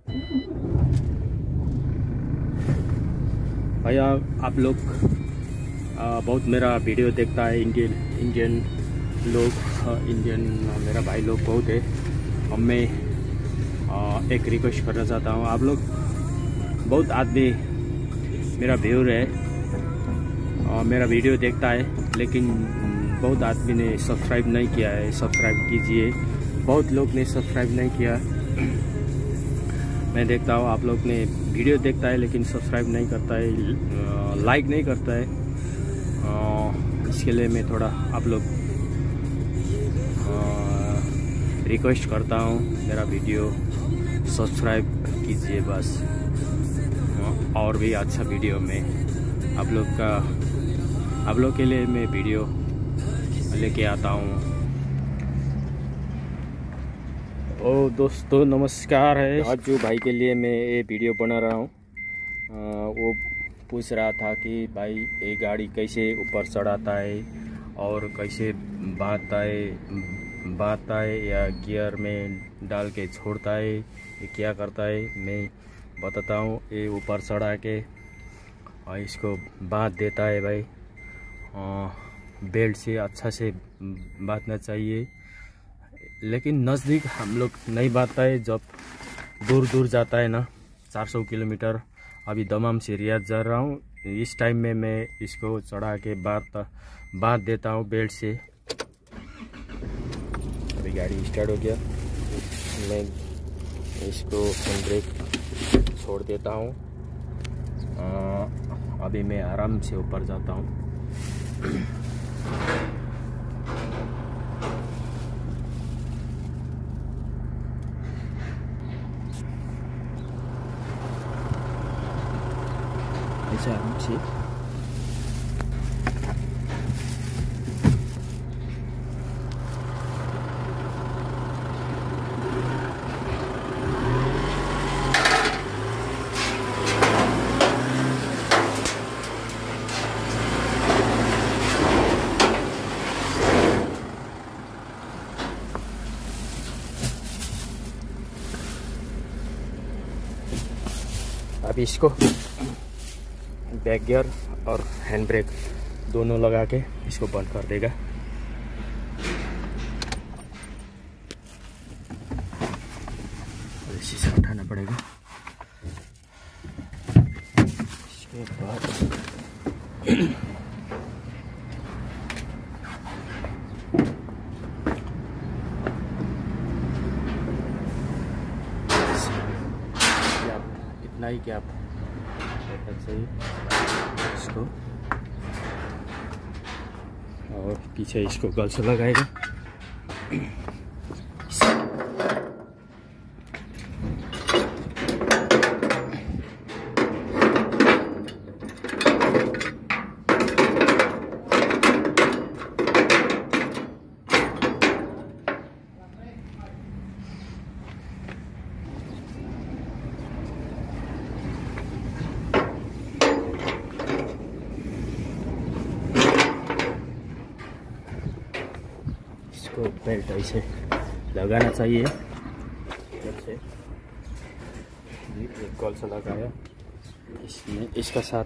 भैया आप लोग बहुत मेरा वीडियो देखता है, इंडियन लोग, इंडियन मेरा भाई लोग बहुत है। और मैं एक रिक्वेस्ट करना चाहता हूँ, आप लोग बहुत आदमी मेरा व्यूअर है और मेरा वीडियो देखता है, लेकिन बहुत आदमी ने सब्सक्राइब नहीं किया है। सब्सक्राइब कीजिए, बहुत लोग ने सब्सक्राइब नहीं किया। मैं देखता हूँ आप लोग ने वीडियो देखता है लेकिन सब्सक्राइब नहीं करता है, लाइक नहीं करता है। इसके लिए मैं थोड़ा आप लोग रिक्वेस्ट करता हूँ, मेरा वीडियो सब्सक्राइब कीजिए बस। और भी अच्छा वीडियो में आप लोग के लिए मैं वीडियो लेके आता हूँ। ओ दोस्तों नमस्कार है। आज जो भाई के लिए मैं ये वीडियो बना रहा हूँ, वो पूछ रहा था कि भाई ये गाड़ी कैसे ऊपर चढ़ाता है और कैसे बांधता है या गियर में डाल के छोड़ता है, ये क्या करता है मैं बताता हूँ। ये ऊपर चढ़ा के और इसको बांध देता है भाई। बेल्ट से अच्छा से बांधना चाहिए, लेकिन नज़दीक हम लोग नहीं बांधता है। जब दूर दूर जाता है ना, 400 किलोमीटर, अभी दमाम से रियाद जा रहा हूँ, इस टाइम में मैं इसको चढ़ा के बांध देता हूँ बेल्ट से। अभी गाड़ी स्टार्ट हो गया, मैं इसको ब्रेक छोड़ देता हूँ। अभी मैं आराम से ऊपर जाता हूँ। ऐसे आराम से अब इसको बैक गियर और हैंड ब्रेक दोनों लगा के इसको बंद कर देगा। शीशा उठाना पड़ेगा। इसके बाद इतना ही क्या चाहिए इसको, और पीछे इसको गल से लगाएगा। इसको बेल्ट ऐसे लगाना चाहिए। जैसे एक कॉल से लगाया, इसमें इसका साथ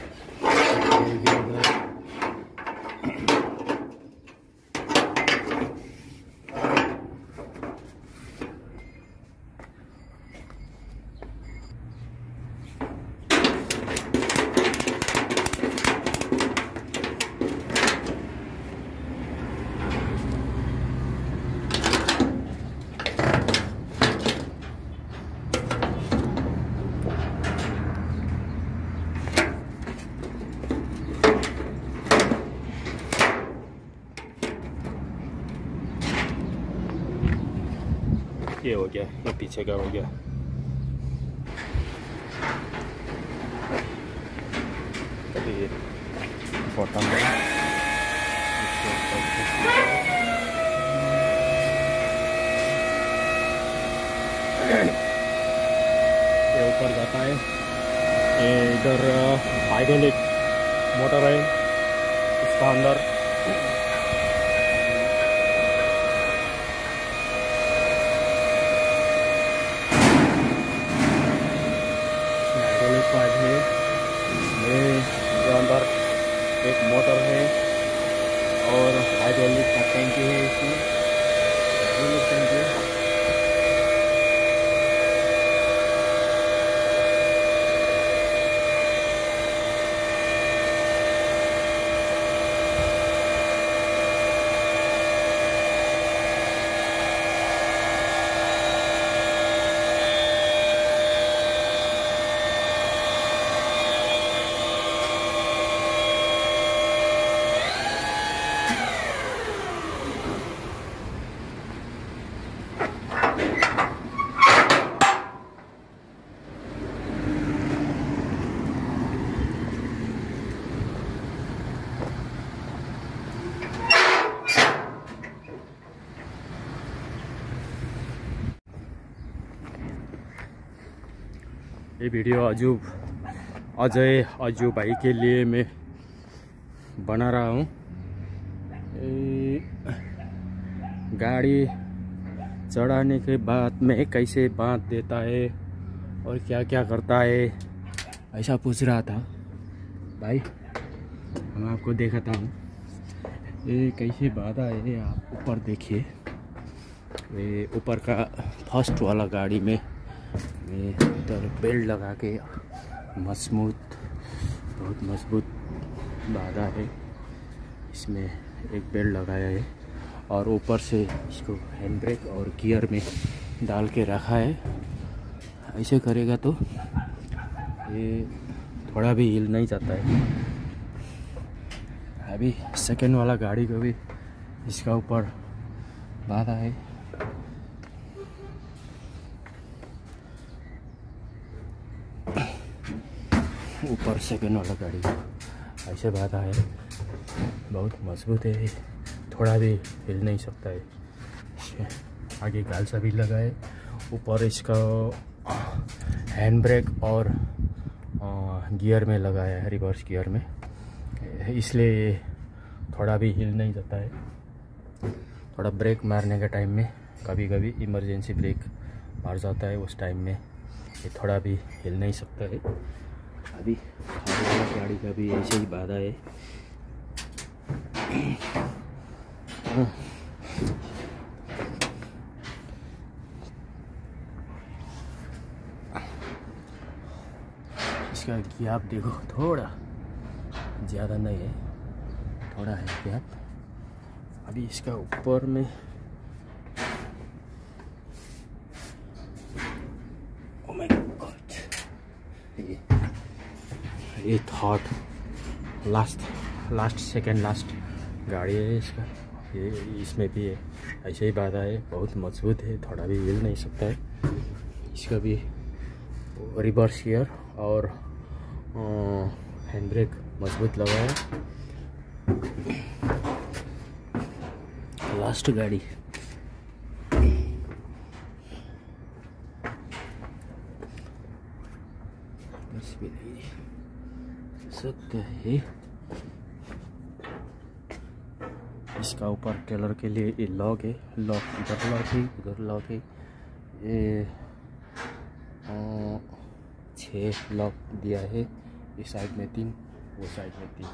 ये हो गया, ये पीछे का हो गया। ये बॉटम में ये ऊपर जाता है। ये इधर हाइड्रोलिक मोटर है, इसका अंदर ये वीडियो अजय अजू भाई के लिए मैं बना रहा हूँ। गाड़ी चढ़ाने के बाद में कैसे बांध देता है और क्या क्या करता है ऐसा पूछ रहा था भाई। मैं आपको दिखाता हूँ ये कैसे बांधा है। आप ऊपर देखिए, ये ऊपर का फर्स्ट वाला गाड़ी में उधर बेल्ट लगा के बहुत मजबूत बांधा है। इसमें एक बेल्ट लगाया है और ऊपर से इसको हैंड ब्रेक और गियर में डाल के रखा है। ऐसे करेगा तो ये थोड़ा भी हिल नहीं जाता है। अभी सेकंड वाला गाड़ी को भी इसका ऊपर बांधा है। ऊपर सेकंड वाला गाड़ी ऐसे बांधा है, बहुत मजबूत है, थोड़ा भी हिल नहीं सकता है। आगे गालसा भी लगा है, ऊपर इसका हैंड ब्रेक और गियर में लगाया है, रिवर्स गियर में, इसलिए थोड़ा भी हिल नहीं जाता है। थोड़ा ब्रेक मारने के टाइम में कभी कभी इमरजेंसी ब्रेक मार जाता है, उस टाइम में ये थोड़ा भी हिल नहीं सकता है। अभी गाड़ी का भी ऐसे ही बांधा है। इसका गैप देखो, थोड़ा ज़्यादा नहीं है, थोड़ा है गैप। अभी इसका ऊपर में ओ माय गॉड, ये थर्ड लास्ट गाड़ी है इसका। ये इसमें भी है, ऐसे ही बांधा है, बहुत मजबूत है, थोड़ा भी हिल नहीं सकता है। इसका भी रिवर्स गियर और हैंड ब्रेक मजबूत लगा है। लास्ट गाड़ी सकता है। इसका ऊपर टेलर के लिए ये लॉक है, लॉक इधर लॉक है, उधर लॉक है। ये 6 लॉक दिया है, इस साइड में 3, वो साइड में 3।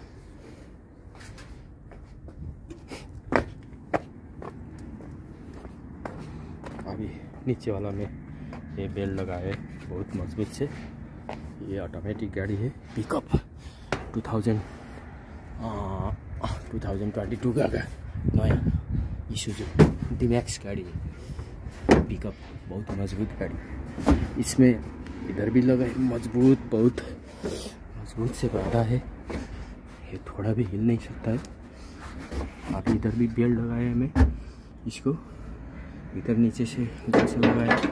अभी नीचे वाला में ये बेल्ट लगा है बहुत मजबूत से। ये ऑटोमेटिक गाड़ी है, पिकअप 2022 का नया इशूजू D-Max गाड़ी है। पिकअप बहुत मजबूत गाड़ी, इसमें इधर भी लगा है मजबूत, बहुत मजबूत से बांधा है, ये थोड़ा भी हिल नहीं सकता है। आप इधर भी बेल्ट लगाया है, मैं इसको इधर नीचे से लगाया।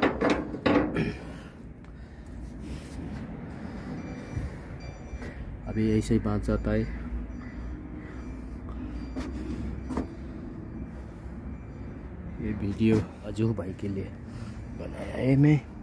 अभी ऐसे ही बांध जाता है। ये वीडियो अजू भाई के लिए बनाया है मैं।